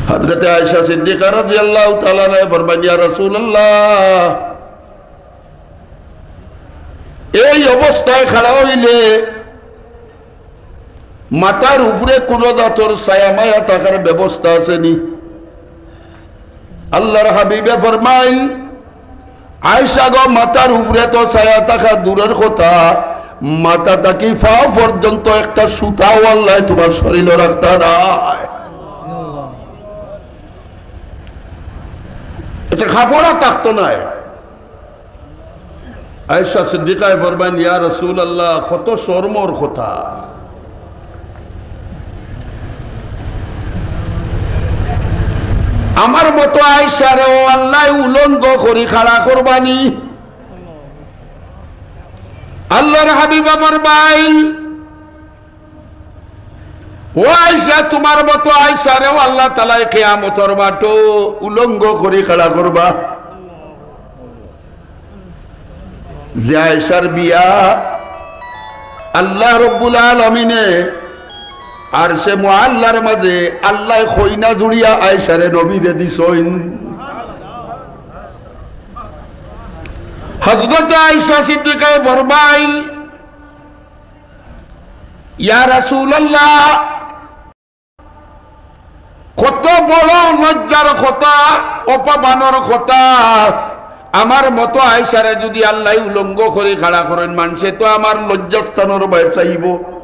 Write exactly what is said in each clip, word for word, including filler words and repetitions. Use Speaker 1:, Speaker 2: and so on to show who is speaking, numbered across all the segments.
Speaker 1: হযরত আয়েশা সিদ্দিকা রাদিয়াল্লাহু তাআলা আনহা ফরমান ইয়া রাসূলুল্লাহ এই অবস্থায় খাড়া হইলে মাথার উপরে কোন দাঁতর ছায়া মায়া থাকার ব্যবস্থা আছে নি? আল্লাহর হাবিবে ফরমাইল আয়েশা গো মাথার উপরে তো ছায়া থাকা দূরের কথা, মাথা থাকি পা পর্যন্ত একটা সুতাও আল্লাহ তোমার শরীরে রাখতে নাই। এটা কাপড়া থাকতো নাই। আয়েশা সিদ্দিকায় ফরমাইন ইয়া রাসূলুল্লাহ কত শরমর কথা। আমার মতো আয়েশারে আল্লাহ উলঙ্গ করে খাড়া করবানি। আল্লাহর হাবিব আমার ভাই ও আয়েশা তোমার মতো আয়েশারে আল্লাহ তাআলা কিয়ামতের মাঠে উলঙ্গ করে খাড়া করবা। যে আয়েশার বিয়া আল্লাহ রাব্বুল আলামিনে আর সে মুআল্লার মাঝে আল্লাহ খইনা জুড়িয়া আয়েশারে নবীরে দিছেন। হযরত আয়েশা সিদ্দিকা ফরমাইল ইয়া রাসূলুল্লাহ কত বড় লজ্জার কথা, অপমানের কথা। আমার মতো আয়েশারে যদি আল্লাহ উলঙ্গ করে খাড়া করেন মানুষে তো আমার লজ্জাস্থানের ভয় চাইব।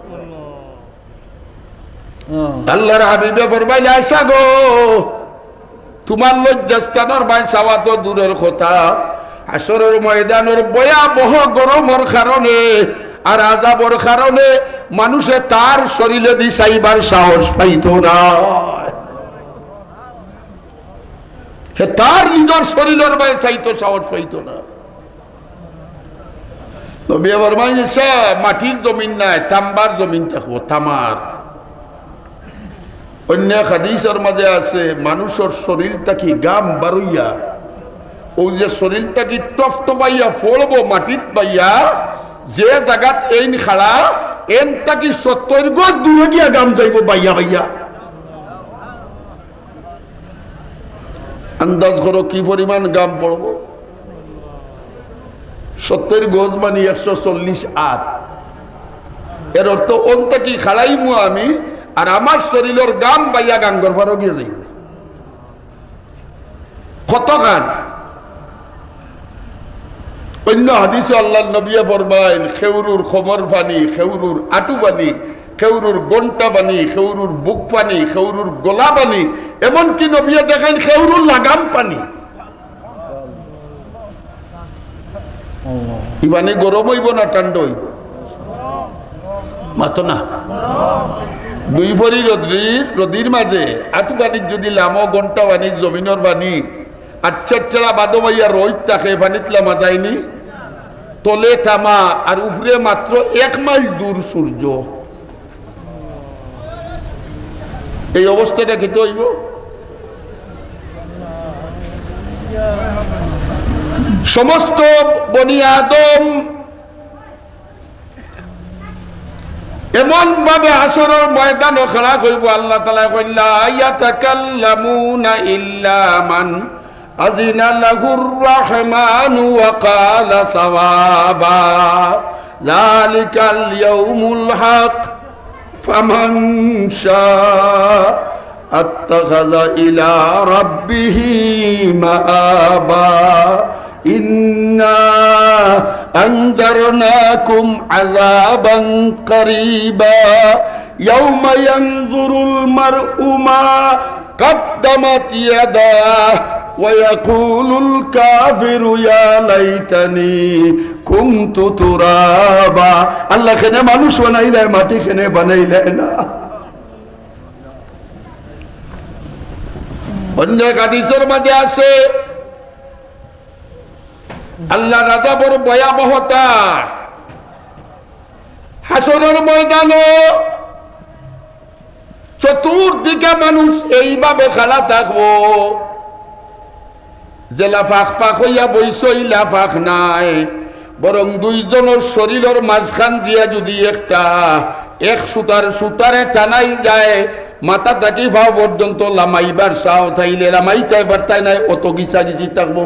Speaker 1: আল্লাহর হাবিবে ফরমাইল আয়েশা গো তোমার লজ্জাস্থানের ভয় চাওয়া তো দূরের কথা, হাসরের ময়দানের ভয়াবহ গরমের কারণে আর আযাবের কারণে মানুষে তার শরীরে দি চাইবার সাহস পাইতো না। হে তার নিজের শরীরের ভয় চাইতো সাহস পাইতো না। নবী ফরমাইল সে মাটির জমিন নাই, তাম্বার জমিন থাকবো, তামার। অন্য হাদিসের মাঝে আছে মানুষের শরীর থাকি গাম বারুইয়া ওই যে শরীর থাকি টপটপাইয়া ফলবো মাটিত পাইয়া যে জায়গাত এইন খাড়া এন থাকি সত্তর গজ দূরে গিয়া গাম যাইব বাইয়া বাইয়া। আন্দাজ করো কি পরিমাণ গাম পড়ব। সত্তর গজ মানে একশো চল্লিশ আট। এর অর্থ ওন থাকি খাড়াইমু আমি আর আমার শরীরের গাম বাইয়া গাঙ্গর ভারো গিয়ে যাইব। কত গান অন্য হাদিসে আল্লাহর নবী ফরমাইল খেউরুর খমর পানি, খেউরুর আটু পানি, খেউরুর গন্টা পানি, খেউরুর বুক পানি, খেউরুর গলা পানি, এমনকি নবী দেখেন খেউরুর লাগাম পানি। ই পানি গরম হইব না ঠান্ডা হইব? মাতো না দুই ভরি রদির রদির মাঝে আটু পানির যদি লামো গন্টা পানি জমিনের পানি আচ্ছা ছাড়া বাদো মাইয়া রোহিত থাকে পানিত লামা যায়নি, তলে থামা আর উপরে মাত্র এক মাইল দূর সূর্য। এই অবস্থাটা কি হইব? সমস্ত বনি আদম এমন ভাবে হাসরের ময়দানে খাড়া করব। আল্লাহ তাআলা কইলা ইয়াতাকাল্লামুনা ইল্লা মান আযিনা লাহুর রাহমানু ওয়া ক্বালা সাওয়াবা যালিকাল ইয়াউমুল হক ফামান শাআ আত্তাখাযা ইলা রাব্বিহি মাআবা ইন্না আনজারনাকুম আযাবান করিবা ইয়াওমা ইয়ানজুরুল মার'উ মা قدمت يداه ويقول الكافر يا ليتني كنت ترابا الله খেনে মানুষ বানাইলে মাটি খেনে বানাইলে না। অন্য হাদিসের মধ্যে আছে আল্লাহ রাজা বড় ভয়াবহতা হাসরের ময়দানে চতুর্দিকে মানুষ এইভাবে খাড়া থাকবো যে লাফাক ফাঁক হইয়া বইসই লাফাক নাই, বরং দুইজনের শরীরের মাঝখান দিয়া যদি একটা এক সুতার সুতারে টানাই যায় মাথা থাকি ভাও পর্যন্ত লামাইবার চাও থাইলে লামাই চাইবার তাই নাই অত গিসা গিচি থাকবো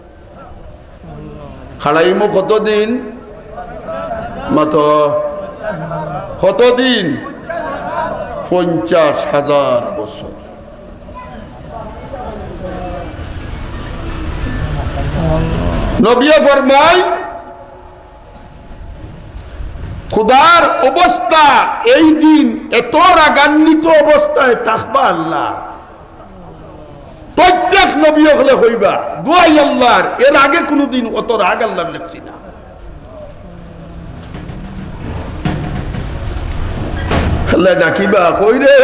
Speaker 1: খাড়াইমো কতদিন মত কতদিন পঞ্চাশ হাজার বছর নবিয়ে ফরমায় খুদার অবস্থা এই দিন এত রাগান্বিত অবস্থায় থাকবা আল্লাহ প্রত্যেক নবী হলে হইবা দুয়াই আল্লাহর এর আগে কোনদিন অত রাগ আল্লাহর দেখছি না আল্লাহ ডাকিবা কই রে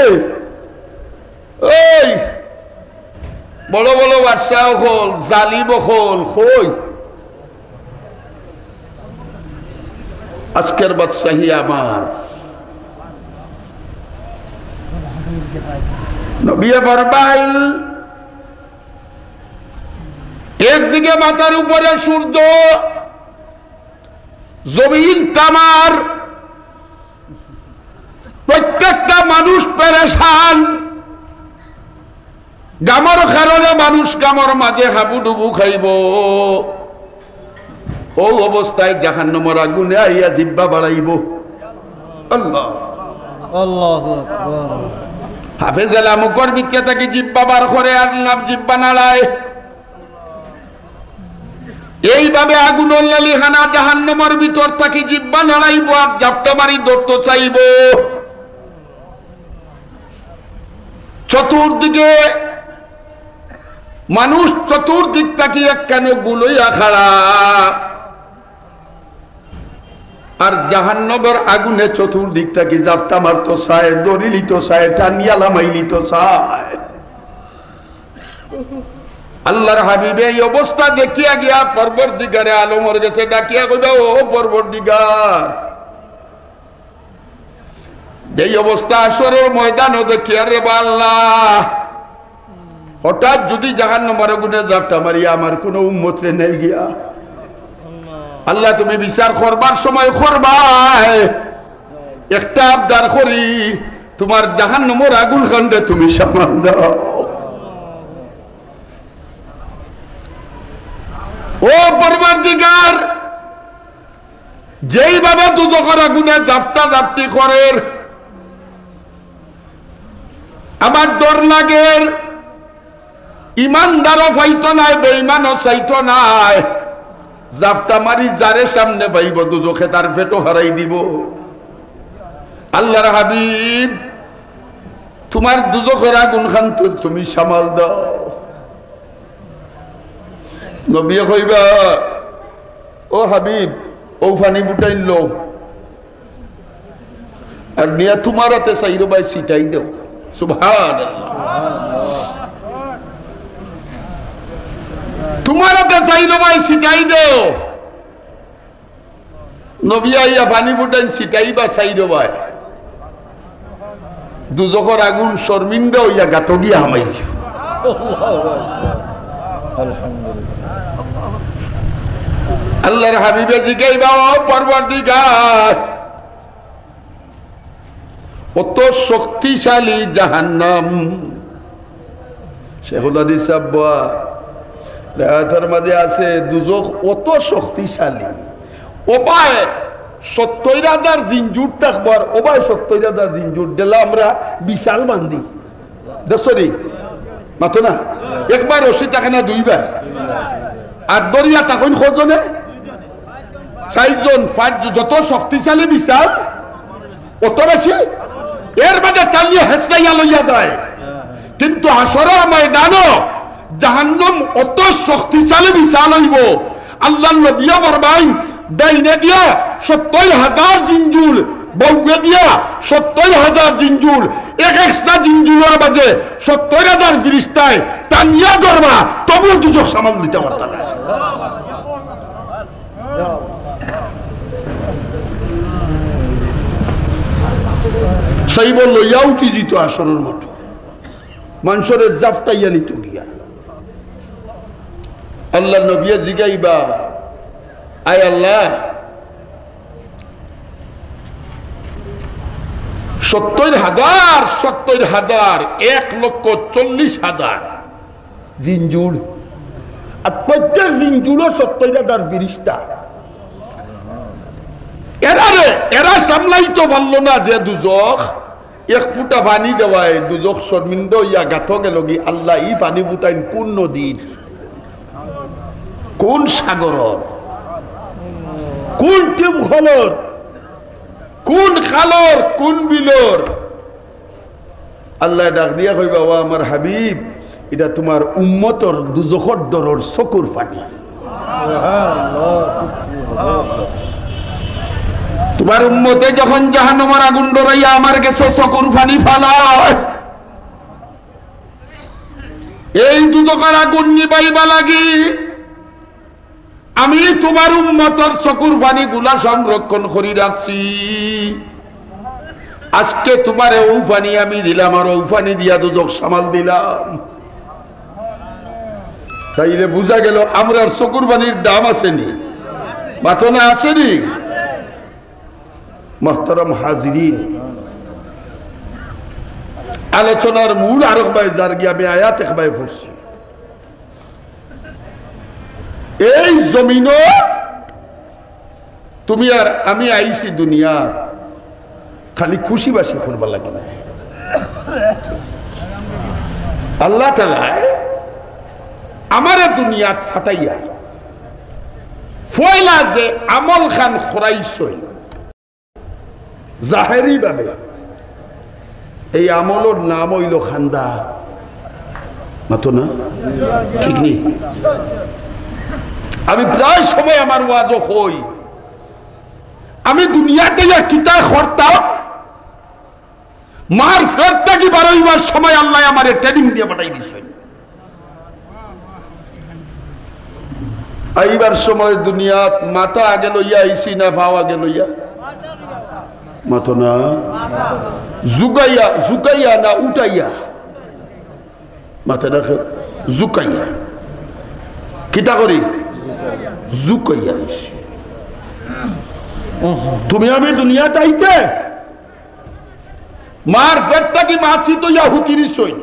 Speaker 1: ওই বড় বড় বাদশাহ হল জালিম হল কই আজকের বাদশাহী আমার নবী ফরমাইল একদিকে মাথার উপরে সূর্য জমিন তামার প্রত্যেকটা মানুষ পেরেশান গামর কারণে মানুষ গামর মাঝে হাবুডুবু খাইব ও অবস্থায় জাহান্নামের আগুনে আইয়া জিব্বা বাড়াইব আল্লাহ আল্লাহু আকবার হাফেজ আলামুকর বিখ্যাতকে জিব্বা বার করে আর নাম জিব্বা নাড়ায় এইভাবে আগুনের লালিহানা জাহান্নামের ভিতর থাকি জিব্বা নাড়াইব আর জাপটা মারি দৌড়তে চাইব চতুর্দিকে মানুষ চতুর্দিক থাকি একখানে গুলইয়া খাড়া আর জাহান্নামের আগুনে চতুর্দিক থাকি জাপটা মারতো চায় দড়িলিত চায় টানিয়া লামাইলিত চায় আল্লাহর হাবিবে এই অবস্থা দেখিয়া গিয়া পরবর্তীকারে আলমর গেছে ডাকিয়া কইবা ও পরবর্তীকার যেই অবস্থা আসরের ময়দানও দেখিয়া রে আল্লাহ হঠাৎ যদি জাহান্নামের আগুনে জাপটা মারিয়া আমার কোনো উম্মত রে নেই গিয়া আল্লাহ তুমি বিচার করবার সময় করবাই একটা আবদার করি তোমার জাহান্নামের আগুন খান্ডে তুমি সামাল দাও ও পরবর্তীকার যেইভাবে দুদকের আগুনে জাপটা জাপটি করে আমার ডর লাগে ইমানদারও পাইতো নাই বেঈমানও চাইতো নাই জাপটা মারি যারে সামনে পাইব দুদকে তার পেটও হারাই দিব আল্লাহর হাবিব তোমার দুদকের আগুন খান তুমি সামাল দাও নবী কইবা ও হাবিব ও ফানি ফুটাইল লো আর নিয়া তোমার হাতে চাইরো ভাই সিটাই দেও সুবহানাল্লাহ তোমার হাতে চাইরো ভাই সিটাই দেও নবী আইয়া পানি ফুটাইন সিটাই বা চাইরো ভাই দুজখর আগুন শর্মিন্দা হইয়া গাত গিয়া হামাইছি আল্লাহর হাবিবে জিগাইবা ও পরবর্তীকার অত শক্তিশালী জাহান্নাম শেখুল হাদিস সাহেব রায়াতের মাঝে আছে দুজখ অত শক্তিশালী ওবায় সত্তর হাজার জিনজুর থাকবার ওবায় সত্তর হাজার জিনজুর দিলে আমরা বিশাল বান্ধি দেখছি মাতো না একবার রশি থাকে না দুইবার আর দরিয়া তখন কজনে চারজন পাঁচজন যত শক্তিশালী বিশাল অত বেশি এর মাঝে টালিয়ে হেঁচকাইয়া লইয়া যায় কিন্তু হাসরের ময়দানও জাহান্নাম অত শক্তিশালী বিশাল হইব আল্লাহ নবী ফরমায় ডাইনে দিয়া সত্তর হাজার জিনজুর বউয়ে দিয়া সত্তর হাজার জিনজুর এক একটা জিনজুরের মাঝে সত্তর হাজার ফিরিস্তায় টানিয়া ধরবা তবু দুজক সামাল দিতে পারতাম না সেই বলল ইয়াও কি জিত আসরের মতো মানুষের জাফটাইয়া নিত গিয়া আল্লাহ নবী জিগাইবা আয় আল্লাহ সত্তর হাজার সত্তর হাজার এক লক্ষ চল্লিশ হাজার জিনজুর, আর প্রত্যেক জিনজুরও সত্তর হাজার ফিরিস্তা। এরা রে এরা সামলাইতে পারলো না যে দুজক এক ফুটা পানি দেওয়ায় দুজক শর্মিন্দ ইয়া গাথ গেল কি আল্লাহ ই পানি ফুটাইন কোন নদীর, কোন সাগরর, কোন টিউবখলর, কোন খালর, কোন বিলর। আল্লাহ ডাক দিয়া কইবা ও আমার হাবিব, এটা তোমার উম্মতর দুজখর দরর চকুর পানি। তোমার উম্মতে যখন জাহান্নামের আগুন ডরাইয়া আমার কাছে চকুর পানি ফালায়, এই দুজখের আগুন নিবাইবা লাগি আমি তোমার উম্মতর চকুর পানি গুলা সংরক্ষণ করে রাখছি। আজকে তোমার ও পানি আমি দিলাম, আর ও পানি দিয়া দুজক সামাল দিলাম। তাইলে বুঝা গেল আমরার চকুর পানির দাম আসেনি, বাতনা আসেনি। মুহতারাম হাজিরিন, আলোচনার মূল আরেক ভাই যার গিয়ে আমি আয়াত এক ভাই পড়ছি। এই জমিন তুমি আর আমি আইছি দুনিয়া খালি খুশি বাসি করবার লাগে না। আল্লাহ তাআলা আমার দুনিয়াত ফাটাইয়া ফয়লা যে আমল খান খরাইছই জাহেরি ভাবে, এই আমলের নাম হইল খান্দা। মাতো না ঠিক নেই? আমি প্রায় সময় আমার ওয়াজ হই, আমি দুনিয়াতে যা কিতা করতাম মার ফেরটা কি বারোইবার সময় আল্লাহ আমার ট্রেনিং দিয়ে পাঠাই দিছে। আইবার সময় দুনিয়াত মাথা আগে লইয়া আইসি না ভাও আগে লইয়া মাতো না, জুগাইয়া জুকাইয়া না উঠাইয়া মাথা না জুকাইয়া কিতা করি জুকাইয়া আইসি। তুমি আমি দুনিয়াতে আইতে মার ফেরটা কি মাছি তো ইয়া হুতিরিস হই,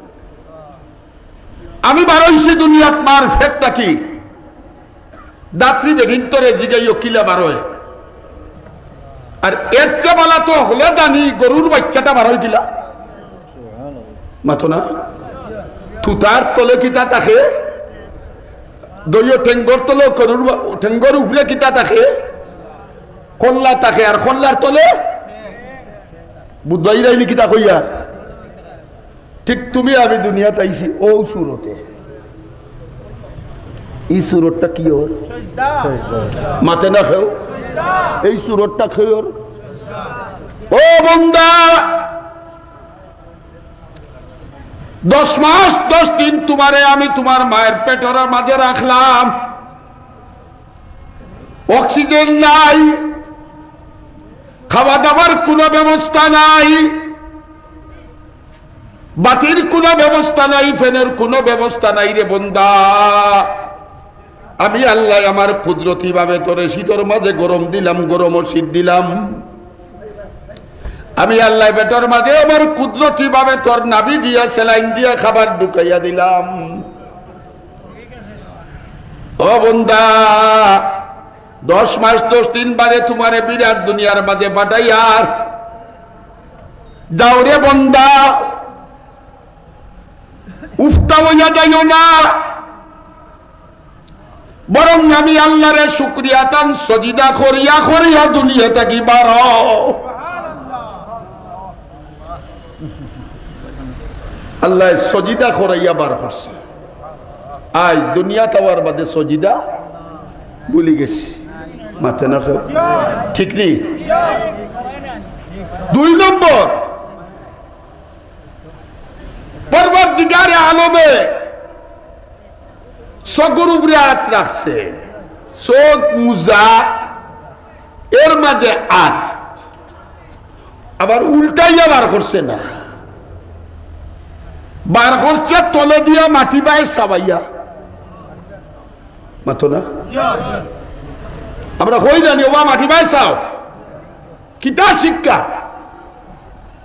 Speaker 1: আমি বারোইছি দুনিয়াত মার ফেরটা কি দাত্রী বেদিন্তরে জিগাইও কিলা বারোয়। আর এর চেয়ে বলা তো হলে জানি গরুর বাচ্চাটা বারোয় কিলা মাথো না, তুতার তলে কিতা থাকে দইও ঠেঙ্গর তলে গরুর ঠেঙ্গর উফলে কিতা থাকে কল্লা থাকে, আর কল্লার তলে বুধবাই রাইলি কিতা কইয়া। ঠিক তুমি আমি দুনিয়াতে আইছি ও সুরতে, এই সুরতটা কি ওর মাথে না খেও, এই সুরতটা খেয়ে ও বন্দা দশ মাস দশ দিন তোমারে আমি তোমার মায়ের পেটের মাঝে রাখলাম, অক্সিজেন নাই, খাওয়া দাওয়ার কোনো ব্যবস্থা নাই, বাতির কোনো ব্যবস্থা নাই, ফ্যানের কোনো ব্যবস্থা নাই রে বন্দা। আমি আল্লাহ আমার কুদরতি ভাবে তোরে শীতের মাঝে গরম দিলাম, গরম ও শীত দিলাম। আমি আল্লাহ পেটের মাঝে আমার কুদরতি ভাবে তোর নাভি দিয়া সেলাইন দিয়া খাবার ঢুকাইয়া দিলাম। ও বন্দা দশ মাস দশ দিন বাদে তোমার বিরাট দুনিয়ার মাঝে পাঠাইয়া যাও রে বন্দা, উফতা হইয়া যাইও না, বরং আমি আল্লাহরে শুকরিয়া তান সজিদা করিয়া করিয়া দুনিয়া থাকি বার। আল্লাহ সজিদা করাইয়া বার করছে। আজ দুনিয়া খাওয়ার বাদে সজিদা ভুলি গেছি মাথে না ঠিক নেই। দুই নম্বর পরবর্তীকারে আলমে চকুর উপরে হাত রাখছে, চোখ মুজা এর মাঝে আট, আবার উল্টাইয়া বার করছে না, বার করছে তলে দিয়া মাটি বাই সাবাইয়া মাতো না। আমরা হই জানি ওবা মাটি বাই চাও কিতা শিক্ষা,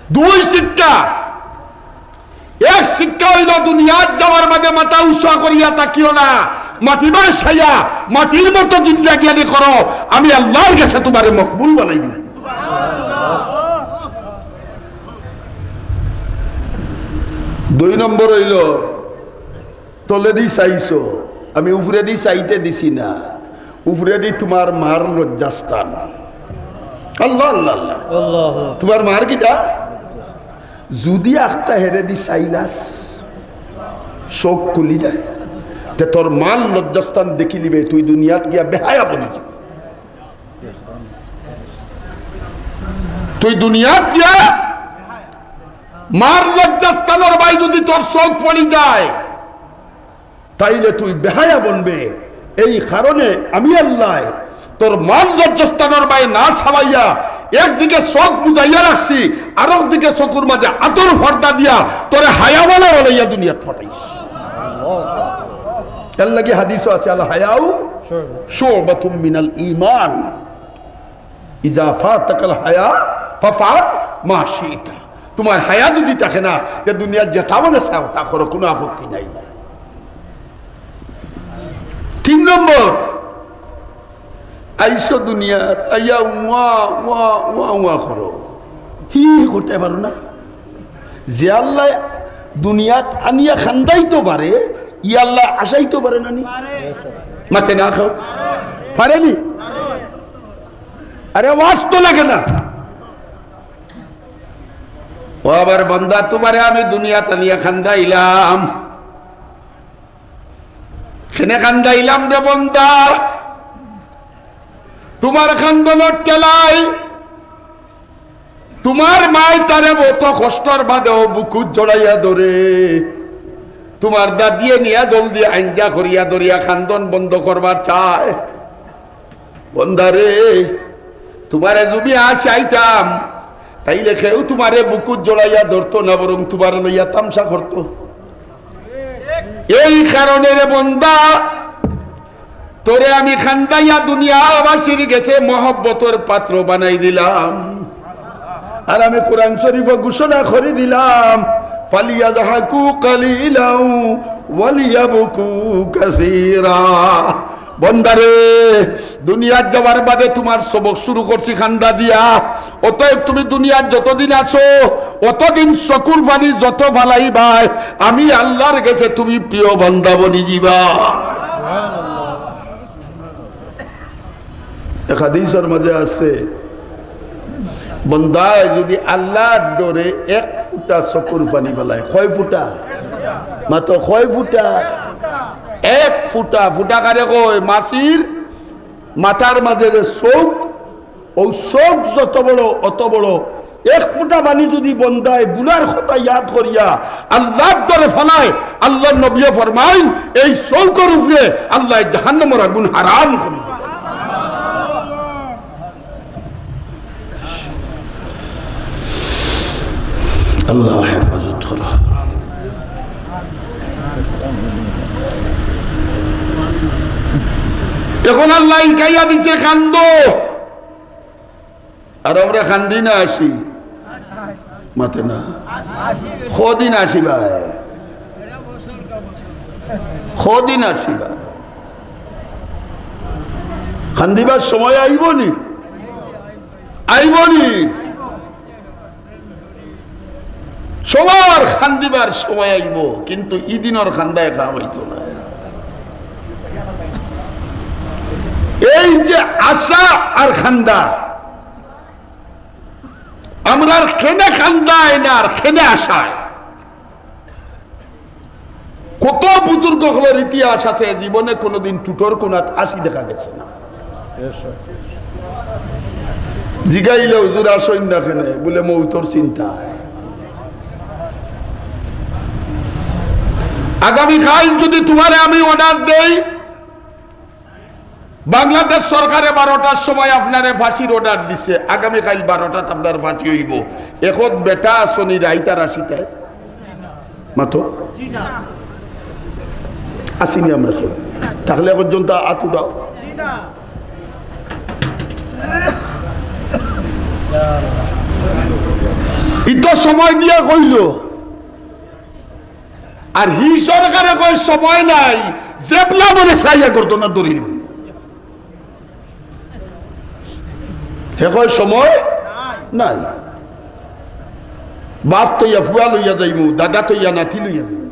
Speaker 1: দুই শিক্ষা। এক শিক্ষা হইল দুনিয়াত যাওয়ার বাদে মাথা উঁচা করিয়া তাকিও না, মাটিবার ছাইয়া মাটির মতো জিন্দাগিয়ানি করো, আমি আল্লাহর কাছে তোমারে মকবুল বানাই দিব। দুই নম্বর হইল তলে দি চাইছো, আমি উপরে দি চাইতে দিছি না, উপরে দি তোমার মার লজ্জাস্থান। আল্লাহ আল্লাহ আল্লাহ, তোমার মার কিটা যদি আখটা হেরে দি চাইলাস চোখ খুলি যায়, তে তোর মাল লজ্জাস্থান দেখি লিবে, তুই দুনিয়াত গিয়া বেহায়া বনি যাবি। তুই দুনিয়াত গিয়া মার লজ্জাস্থানের ভাই যদি তোর চোখ পড়ি যায়, তাইলে তুই বেহায়া বনবে। এই কারণে আমি আল্লাহ তোর মাল লজ্জাস্থানের ভাই না ছাড়াইয়া একদিকে চোখ বুঝাইয়া রাখছি, আর একদিকে চকুর মাঝে আতর ফর্দা দিয়া তোরে হায়াওয়ালা বলাইয়া দুনিয়াত ফটাইছি। এর লাগি হাদিসও আছে, আল হায়াউ শুবাতুম মিনাল ঈমান, ইজা ফাতাকাল হায়া ফাফআল মা শিতা। তোমার হায়া যদি থাকে না, যে দুনিয়ার যেটা মনে চাও তা করো, কোনো আপত্তি নাই। তিন নম্বর, আইসো দুনিয়াত আইয়া ওয়া ওয়া ওয়া ওয়া করো, হি করতে পারো না। যে আল্লাহ দুনিয়াত আনিয়া খান্দাইতে পারে, ই আল্লাহ আসাইতে পারে না নি? মাথে না খাও পারেনি? আরে ওয়াজ তো লাগে না। ও আবার বান্দা, তোমারে আমি দুনিয়াত আনিয়া খান্দাইলাম, সেনে খান্দাইলাম রে বান্দা, তোমার খান্দনের টেলাই তোমার মাই তারে বত কষ্টর বাদেও বুকুত জড়াইয়া ধরে, তোমার দাদিয়ে নিয়া জলদি আঞ্জা করিয়া ধরিয়া খান্দন বন্ধ করবার চায়। বন্দারে, তোমারে যদি আসাইতাম তাইলে কেউ তোমারে বুকুত জড়াইয়া ধরতো না, বরং তোমার লইয়া তামসা করতো। এই কারণে রে বন্দা, তোরে আমি খান্দাইয়া দুনিয়াবাসীর গেছে মহব্বতের পাত্র বানাই দিলাম। আর আমি কোরআন শরীফ ঘোষণা করে দিলাম, ফালিয়াযহাকু কালিলাও ওয়ালিয়াবকু কাসীরা। বন্দারে, দুনিয়ার যাওয়ার বাদে তোমার সবক শুরু করছি খান্দা দিয়া। অতএব তুমি দুনিয়ার যতদিন আছো, অতদিন চকুর পানি যত ভালাই ভাই, আমি আল্লাহর কাছে তুমি প্রিয় বান্দা বনি যাবা। হাদিসের মধ্যে আছে, বন্দায় যদি আল্লাহর ডরে এক ফুটা চকুর পানি পেলায়, কয় ফুটা? মাত্র কয় ফুটা? এক ফুটা। ফুটা কারে কয়? মাছির মাথার মাঝে যে চোখ, ও চোখ যত বড় অত বড়। এক ফুটা পানি যদি বন্দায় বুলার কথা ইয়াদ করিয়া আল্লাহর ডরে ফেলায়, আল্লাহ নবী ফরমাই এই চৌকের উপরে আল্লাহ জাহান্নামের আগুন হারাম করে দিবেন। আল্লাহ হেফাজত করা। এখন আল্লাহ ইকাইয়া দিচ্ছে কান্দ, আর আমরা কান্দি না আসি মাতে না, কদিন আসিবা, কদিন আসিবা, কান্দিবার সময় আইবনি, আইবনি সবার খান্দিবার সময় আইব, কিন্তু ইদিনর খান্দায় খাওয়া হইতো না। এই যে আশা আর খান্দা, আমরা খেনে খান্দায় না, আর খেনে আশায়। কত বুজুর্গ হলের ইতিহাস আছে, জীবনে কোনোদিন টুটোর কোনাত আসি দেখা গেছে না। জিগাইলে হুজুর আসইন না খেনে, বলে মৌতর চিন্তায়। আগামীকাল যদি তোমারে আমি অর্ডার দেই, বাংলাদেশ সরকারে বারোটার সময় আপনারে ফাঁসির অর্ডার দিছে, আগামীকাল বারোটাত আপনার ফাঁসি হইব, এখন বেটা আসনি রাইতার আসিতায় মাতো আসিনি আমরা কেউ, তাহলে পর্যন্ত আতু দাও। ইতো সময় দিয়া কইল আর হি সরকারে কয় সময় নাই জেবলা বলে সাইয়া করতো না দরিল হে কয় সময় নাই বাপ তৈয়া ফুয়া লইয়া যাইমু দাদা তৈয়া নাতি লইয়া যাইমু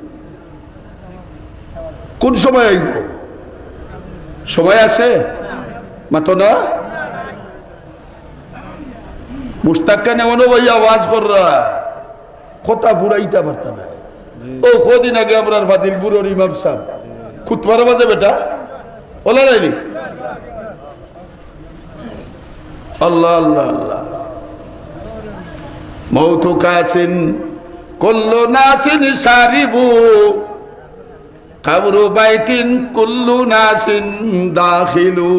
Speaker 1: কোন সময় আইব সময় আছে মাতো না মুস্তাক্কা নে মনে ভাই আওয়াজ কররা কথা পুরাইতে পারতা না ও কদিন আগে আমরা ফাদিলপুরের ইমাম সাহেব খুতবার বাজে বেটা বলা যায়নি আল্লাহ আল্লাহ আল্লাহ মৌতু কাছিন কুল্লু নাসিন সারিবু কবরু বাইতিন কুল্লু নাসিন দাখিলু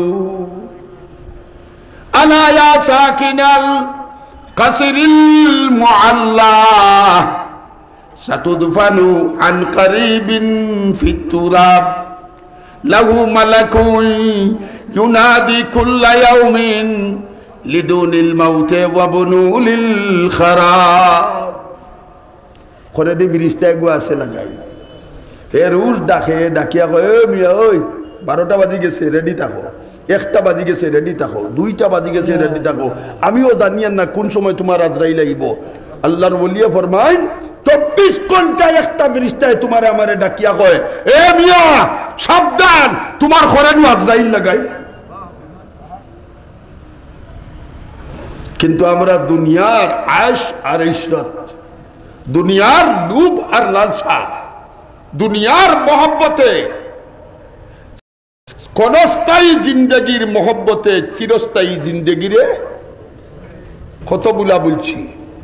Speaker 1: আলা ইয়া সাকিনাল কাসরিল মুআল্লা সাতুদফানু আন করিবিন ফিত তুরাব লাহু মালাকুন ইউনাদি কুল্লা ইয়াউমিন লিদুনিল মাউতে ওয়া বুনুলিল খারাব করে দি বিরিস্তা গো আছে লাগাই হে রুজ ডাকে ডাকিয়া কয় এ মিয়া ওই বারোটা বাজি গেছে রেডি থাকো একটা বাজি গেছে রেডি থাকো দুইটা বাজি গেছে রেডি থাকো আমিও জানিয়ান না কোন সময় তোমার আজরাইল আইব আল্লাহর ওলিয়ে ফরমায় চব্বিশ ঘন্টায় একটা ফেরেশতায় তোমারে আমারে ডাকিয়া কয় এ মিয়া সাবধান তোমার ঘরে নু আজরাইল লাগাই কিন্তু আমরা দুনিয়ার আয়েশ আর ইশরাত দুনিয়ার লুভ আর লালসা দুনিয়ার মহব্বতে ক্ষণস্থায়ী জিন্দগির মহব্বতে চিরস্থায়ী জিন্দগিরে কত বুলা বলছি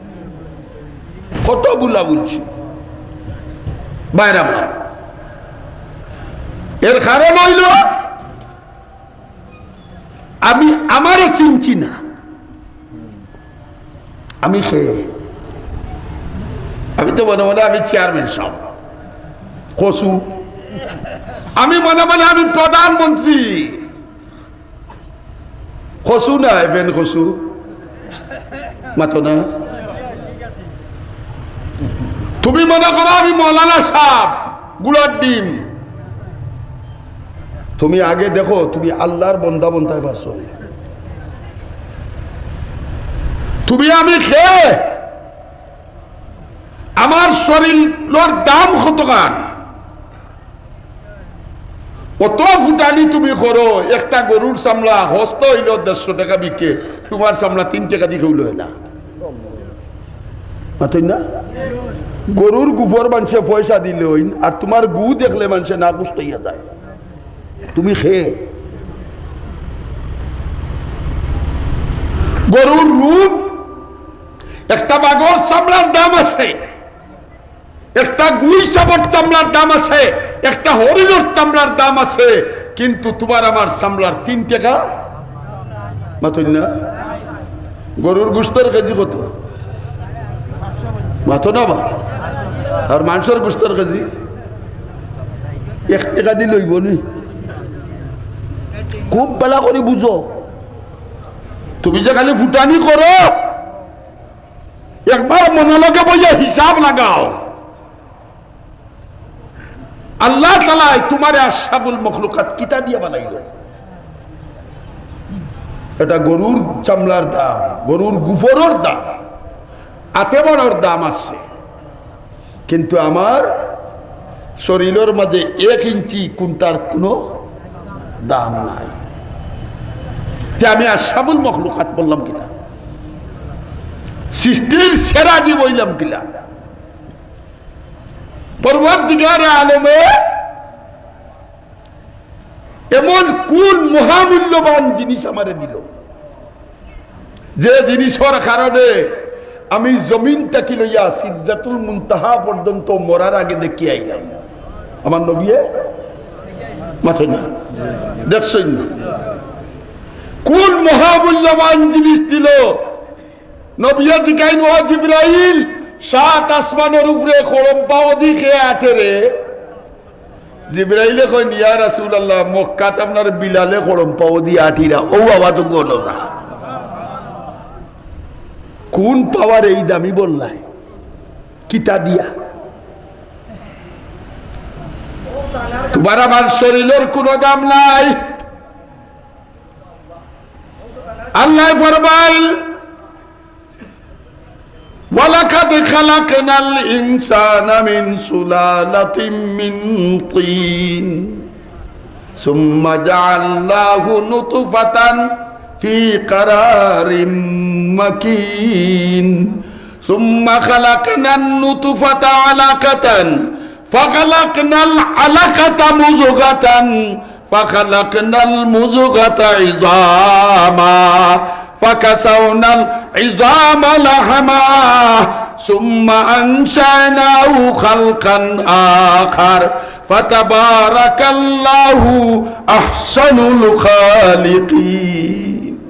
Speaker 1: কত বুলা বলছি বাইরা এর কারণ হইল আমি আমারে চিনছি না আমি খেয়ে আমি তো মনে মনে আমি চেয়ারম্যান সব কসু আমি মনে মনে আমি প্রধানমন্ত্রী কসু না এবেন কসু মাতো না তুমি মনে করো আমি মৌলানা সাহেব গুলার ডিম তুমি আগে দেখো তুমি আল্লাহর বন্দা বন্ধায় পারছো তুমি আমি খেয়ে আমার শরীরের দাম কত গান কত ফুটানি তুমি করো একটা গরুর চামড়া হস্ত হইল দেড়শো টাকা বিকে তোমার চামড়া তিন টাকা দিয়ে হইল না না গরুর গোবর মানুষে পয়সা দিলে আর তোমার গু দেখলে মানুষে না কুস্তাইয়া যায় তুমি খেয়ে গরুর রূপ একটা বাঘর চামড়ার দাম আছে একটা গুই সাবর চামড়ার দাম আছে একটা হরিণের চামড়ার দাম আছে কিন্তু তোমার আমার চামড়ার তিন টাকা মাথুন না গরুর গোস্তের কেজি কত মাথো না বা আর মাংসের গোস্তের কেজি এক টাকা দিয়ে লইব নি খুব বেলা করে বুঝো তুমি যে খালি ফুটানি করো একবার মনোলগে বইয়া হিসাব লাগাও আল্লাহ তাআলা তোমারে আশরাফুল মখলুকাত কিতা দিয়ে বানাইল এটা গরুর চামড়ার দাম গরুর গোবরের দাম আতেমনের দাম আছে কিন্তু আমার শরীরের মাঝে এক ইঞ্চি কোনটার কোনো দাম নাই আমি আশরাফুল মখলুকাত বললাম কিনা সৃষ্টির সেরা জীব হইলাম কিনা পরবর্তীকার আলমে এমন কোন মহামূল্যবান জিনিস আমারে দিল যে জিনিসের কারণে আমি জমিন থেকে লইয়া সিদরাতুল মুনতাহা পর্যন্ত মরার আগে দেখি আইলাম আমার নবীয়ে মাথা না দেখছেন না কোন মহামূল্যবান জিনিস দিল নবিয়া জিগাইন ও জিবরাইল সাত আসমানের উপরে খড়ম্পাও দিকে আটে রে জিবরাইলে কই ইয়া রাসূলুল্লাহ মক্কাত আপনার বিলালে খড়ম্পাও দি আটিরা ও বাবা তো গলো না কোন পাওয়ার এই দামি বললাই কিতা দিয়া? তোমার আমার শরীরের কোনো দাম নাই। আল্লাহ ফরমায় ওয়ালাকাদ খালাকনাল ইনসানা মিন সুলালাতিন মিন তিন সুম্মা জাআলনাহু নুতফাতান ফি কারারিম মাকিন সুম্মা খালাকনান নুতফাতা আলাকাতান ফাখালাকনাল আলাকাতা মুযগাতান ফাখালাকনাল মুযগাতা ইযামা ফাকাসাওনাল ইযামা লাহমা সুম্মা আনশানাহু খালকান আখার ফাতাবারাকাল্লাহু আহসানুল খালিকিন।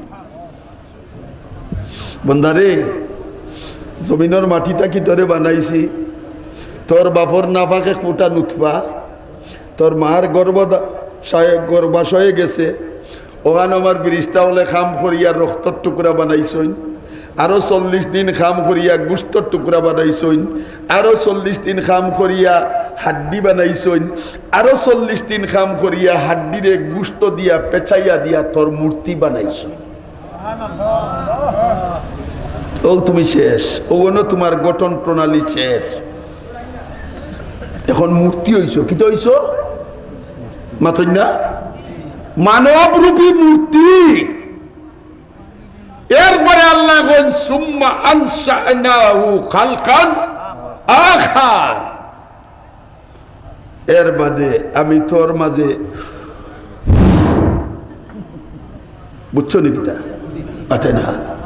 Speaker 1: বন্দারে, জমিনের মাটিটা কি তোরে বানাইছি? তোর বাপর নাফাকে ফুটা নুতফা, তোর মার গর্ভ গর্ভাশয়ে গেছে, ওখানে আমার ফিরিস্তা হলে খাম করিয়া রক্তর টুকরা বানাইছইন, আরো চল্লিশ দিন খাম করিয়া গুস্তর টুকরা বানাইছইন, আরো চল্লিশ দিন খাম করিয়া হাড্ডি বানাইছইন, আরো চল্লিশ দিন খাম করিয়া হাড্ডিরে গুস্ত দিয়া পেঁচাইয়া দিয়া তোর মূর্তি বানাইছইন। ও তুমি শেষ, ওগুলো তোমার গঠন প্রণালী শেষ। এখন মূর্তি হইছ, কি তো হইছ? মাথই না মানব রূপী মূর্তি। এরপরে আল্লাহ বলেন সুম্মা আনশানাহু খালকান আখার, এর বাদে আমি তোর মাঝে, বুঝছো নাকি তা? আচ্ছা না